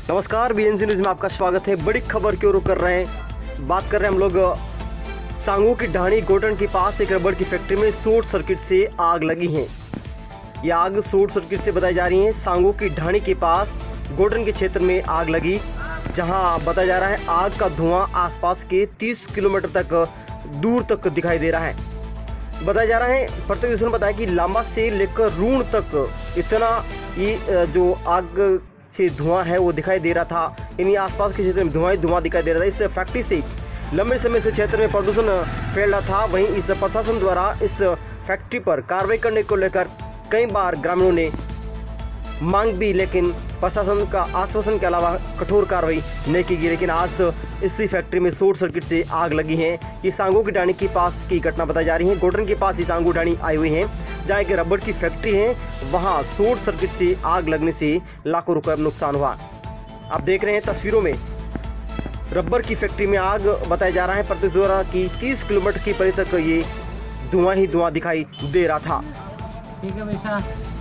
नमस्कार, BNC news में आपका स्वागत है। बड़ी खबर की ओर कर रहे हैं, बात कर रहे हैं हम लोग सांगू की ढाणी गोटन के पास एक रबड़ की फैक्ट्री में शॉर्ट सर्किट से आग लगी है। ये आग शॉर्ट सर्किट से बताई जा रही है। सांगू की ढाणी के पास गोटन के क्षेत्र में आग लगी, जहां बताया जा रहा है आग का धुआं आसपास के 30 किलोमीटर तक दूर तक दिखाई दे रहा है। बताया जा रहा है, प्रत्यक्षदर्शियों ने बताया कि लांबा से लेकर रून तक इतना ये जो आग से धुआं है वो दिखाई दे रहा था। यानी आसपास के क्षेत्र में धुआं दिखाई दे रहा था। इस फैक्ट्री से लंबे समय से क्षेत्र में प्रदूषण फैल रहा था। वहीं इस प्रशासन द्वारा इस फैक्ट्री पर कार्रवाई करने को लेकर कई बार ग्रामीणों ने मांग भी, लेकिन प्रशासन का आश्वासन के अलावा कठोर कार्रवाई नहीं की गई। लेकिन आज इसी फैक्ट्री में शॉर्ट सर्किट से आग लगी है। ये सांगू की ढाणी के पास की घटना बताई जा रही है। गोटन के पास ये सांगू ढाणी आई हुई है, जहाँ एक रबड़ की फैक्ट्री है। वहां शॉर्ट सर्किट से आग लगने से लाखों रुपए नुकसान हुआ। आप देख रहे हैं तस्वीरों में रबड़ की फैक्ट्री में आग बताया जा रहा है। प्रत्यक्ष द्वारा की 30 किलोमीटर की परिधि तक ये धुआं ही धुआं दिखाई दे रहा था। ठीक है भैया।